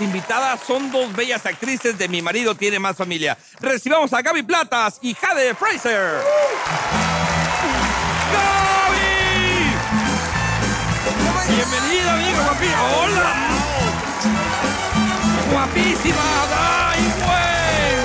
invitadas son dos bellas actrices de Mi marido tiene más familia. Recibamos a Gaby Platas y Jade Fraser. ¡Gaby! Bienvenida, amiga guapísima. ¡Hola! ¡Guapísima! ¡Ay, güey!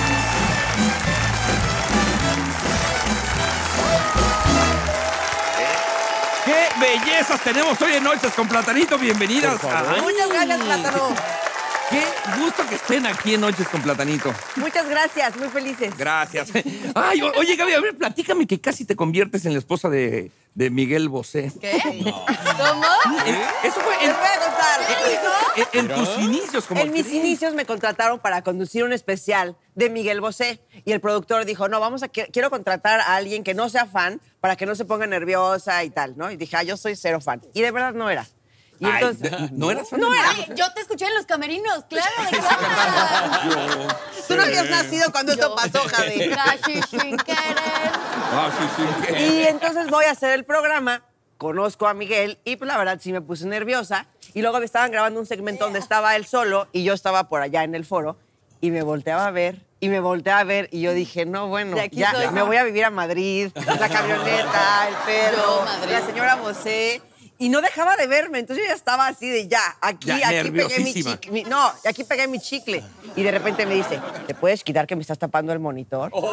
¡Qué bellezas tenemos hoy en Noches con Platanito! Bienvenidas. Muchas gracias, Plátano. Qué gusto que estén aquí en Noches con Platanito. Muchas gracias, muy felices. Gracias. Ay, oye, Gaby, a ver, platícame que casi te conviertes en la esposa de Miguel Bosé. ¿Qué? ¿Cómo? Eso fue Les voy a contar. en tus inicios como En mis inicios me contrataron para conducir un especial de Miguel Bosé y el productor dijo, no, quiero contratar a alguien que no sea fan para que no se ponga nerviosa y tal, ¿no? Y dije, yo soy cero fan. Y de verdad no era. Y entonces, ¿no eras fan? No era. Ay, yo te escuché en los camerinos, claro, ¿de qué hablas? Tú no habías nacido cuando esto pasó, Javi. Casi sin querer. Y entonces voy a hacer el programa, conozco a Miguel y pues la verdad sí me puse nerviosa. Y luego me estaban grabando un segmento donde estaba él solo y yo estaba por allá en el foro y me volteaba a ver. Y me volteé a ver y yo dije, no, bueno, ya me voy a vivir a Madrid, la camioneta, el perro, la señora Bosé. Y no dejaba de verme, entonces yo ya estaba así de aquí pegué mi chicle. No, aquí pegué mi chicle. Y de repente me dice, ¿te puedes quitar que me estás tapando el monitor? ¿Qué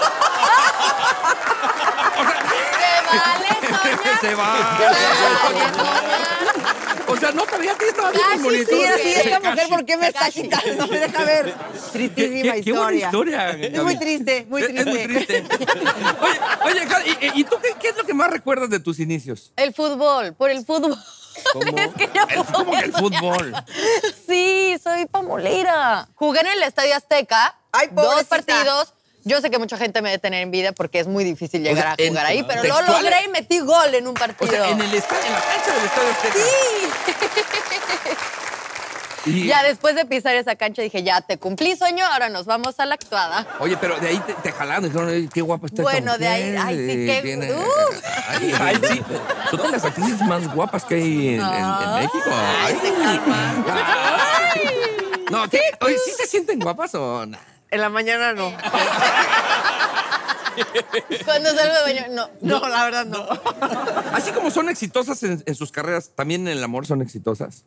vale, Sonia? Se va. ¿Qué vale, Sonia? O sea, no sabía que estaba bien el Casi, monitor. Sí, así, esta mujer, ¿por qué me está Casi. quitando? No me deja ver. Tristísima Qué buena historia, Es Gaby. muy triste, muy triste. Es muy triste. Oye, Gaby, ¿y tú qué es lo que más recuerdas de tus inicios? El fútbol, por el fútbol. ¿Cómo? Es que yo ¿Cómo que el fútbol? Sí, soy pamolera. Jugué en el Estadio Azteca, Ay, 2 pobrecita. partidos. Yo sé que mucha gente me debe tener envidia porque es muy difícil llegar a jugar ahí, pero lo textual- logré y metí gol en un O partido. sea, en la cancha del Estadio Azteca. Sí. Y- Ya después de pisar esa cancha dije, ya te cumplí sueño, ahora nos vamos a la actuada. Oye, pero de ahí te jalaron, dijeron, "Ay, qué guapa está esta Bueno, de ahí, mujer, ay, sí, qué... tiene- uf. Ay, sí. Son de las actrices más guapas que hay en México. Ay, se calma. Ay. No, oye, ¿sí se sienten guapas o no? En la mañana no. Cuando salgo de baño, no. No, la verdad no. Así como son exitosas en sus carreras, ¿también en el amor son exitosas?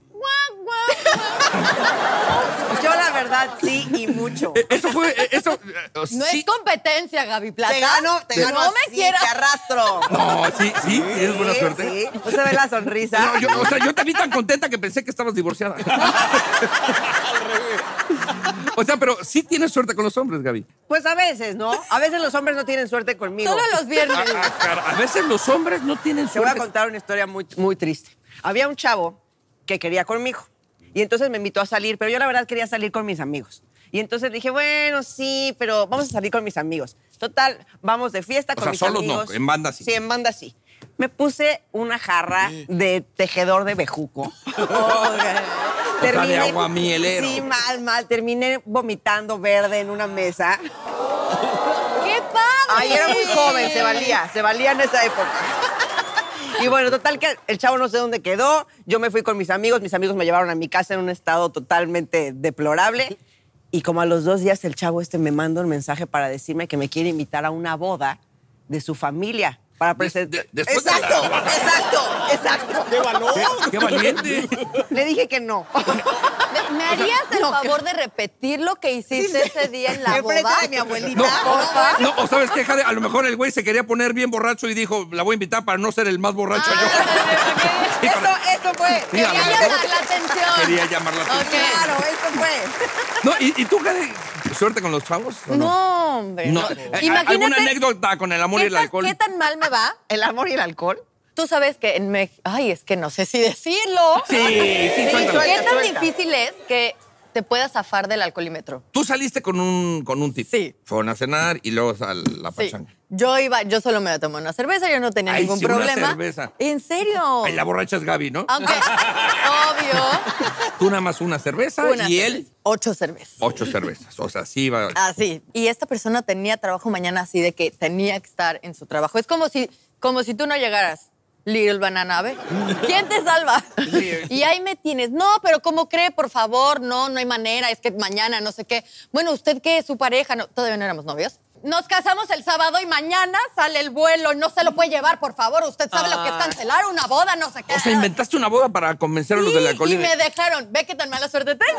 Yo la verdad sí y mucho. Eso fue, No sí. es competencia, Gaby Plata. Te gano No me así, quieras. te arrastro. No, sí, tienes buena suerte. Sí, ¿no se ve la sonrisa? No, yo te vi tan contenta que pensé que estabas divorciada. O sea, pero sí tienes suerte con los hombres, Gaby. Pues a veces, ¿no? A veces los hombres no tienen suerte conmigo. Solo los viernes. A veces los hombres no tienen Te voy a suerte. contar una historia muy, muy triste. Había un chavo que quería conmigo y entonces me invitó a salir, pero yo la verdad quería salir con mis amigos. Y entonces dije, bueno, sí, pero vamos a salir con mis amigos. Total, vamos de fiesta con sea, mis solos amigos. no, en banda sí. Sí, en banda sí. Me puse una jarra de tejedor de bejuco. de aguamielero. Sí, mal. Terminé vomitando verde en una mesa. ¡Qué padre! Ay, era muy joven, se valía en esa época. Y bueno, total que el chavo no sé dónde quedó, yo me fui con mis amigos me llevaron a mi casa en un estado totalmente deplorable y como a los 2 días el chavo me manda un mensaje para decirme que me quiere invitar a una boda de su familia para presentar... después de la Exacto. ¡Qué valor! ¡Qué valiente! Le dije que no. ¿Me harías el favor de repetir lo que hiciste ese día en la Enfrente boda? de mi abuelita. No, Porfa. no, o sabes qué, Jade, a lo mejor el güey se quería poner bien borracho y dijo, la voy a invitar para no ser el más borracho yo. Eso fue. Sí, a Quería lo mejor llamar la atención. quería llamar la atención. Ok. Claro, eso fue. No, ¿y tú, Jade, suerte con los chavos? ¿O no? No, hombre. No. no. ¿Alguna anécdota con el amor y el alcohol? ¿Qué tan mal me va? ¿El amor y el alcohol? Tú sabes que en México... Ay, es que no sé si decirlo. Sí, suéltalo. ¿Qué tan suelta. difícil es que te puedas zafar del alcoholímetro? Tú saliste con un tip. Sí. Fueron a cenar y luego a la Sí. pachanga. Yo solo me tomé una cerveza, yo no tenía Ay, ningún sí, una problema. cerveza. ¿En serio? Ay, la borracha es Gaby, ¿no? Aunque, obvio. Tú nada más una cerveza Una y cerveza. él 8 cervezas. 8 cervezas. O sea, sí va. Así. Y esta persona tenía trabajo mañana así de que tenía que estar en su trabajo. Es como si tú no llegaras Little Banana, a ver. ¿Quién te salva? Sí. Y ahí me tienes. No, pero ¿cómo cree? Por favor, no hay manera. Es que mañana, no sé qué. Bueno, ¿usted qué es? ¿Su pareja? No, todavía no éramos novios. Nos casamos el sábado y mañana sale el vuelo. No se lo puede llevar, por favor. Usted sabe lo que es cancelar una boda, no sé qué. O sea, inventaste una boda para convencer a los de la colina. Y me dejaron. Ve qué tan mala suerte tengo.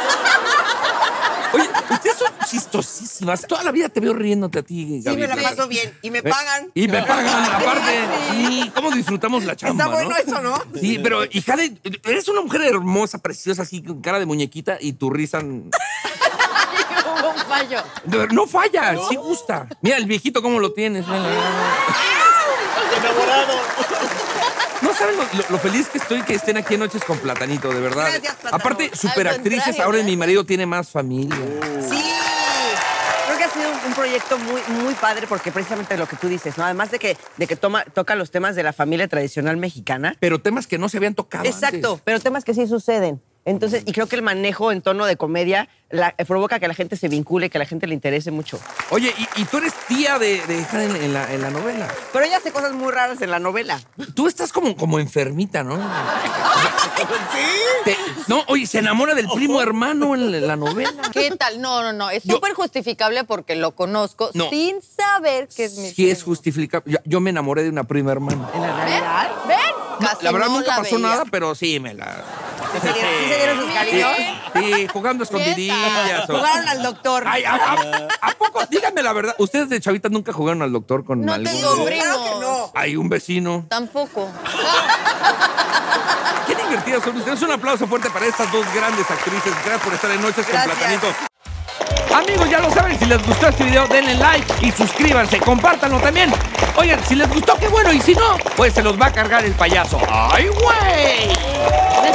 Oye, ustedes son chistosísimas. Toda la vida te veo riéndote a ti, Gaby. Sí, me la paso bien. Y me pagan. Y me pagan, aparte. Sí, ¿cómo disfrutamos la chamba, Está bueno ¿no? eso, ¿no? Sí, pero, y Jade, eres una mujer hermosa, preciosa, así, con cara de muñequita, y tu risa... Hubo un fallo. No falla, sí gusta. Mira, el viejito cómo lo tienes. Enamorado. No saben lo feliz que estoy que estén aquí en Noches con Platanito, de verdad. Gracias, Platano. Aparte, superactrices, contrario, ahora mi gracias. marido tiene más familia. Sí. Creo que ha sido un proyecto muy padre porque precisamente lo que tú dices, ¿no? Además de que toca los temas de la familia tradicional mexicana. Pero temas que no se habían tocado Exacto, antes. pero temas que sí suceden. Entonces, y creo que el manejo en tono de comedia provoca que la gente se vincule, que a la gente le interese mucho. Oye, y tú eres tía de Jade en la novela. Pero ella hace cosas muy raras en la novela. Tú estás como enfermita, ¿no? ¿Sí? No, oye, se enamora del primo hermano en la novela. ¿Qué tal? No. Es súper justificable porque lo conozco No. sin saber que es mi Sí es primo. justificable. Yo me enamoré de una prima hermana. ¿En la ¿Ven? realidad? ¿Ven? Casi La verdad no nunca la pasó veía. nada, pero sí me la... ¿Sí se dieron sus cariños? Sí, jugando escondidillas. o- Jugaron al doctor. Ay, ¿a poco? Díganme la verdad. ¿Ustedes de chavitas nunca jugaron al doctor con No algún... tengo primos. Claro que no. Hay un vecino. Tampoco. Qué divertidas son ustedes. Un aplauso fuerte para estas dos grandes actrices. Gracias por estar en Noches con Gracias. Platanito. Amigos, ya lo saben, si les gustó este video, denle like y suscríbanse, compártanlo también. Oigan, si les gustó, qué bueno, y si no, pues se los va a cargar el payaso. ¡Ay, güey!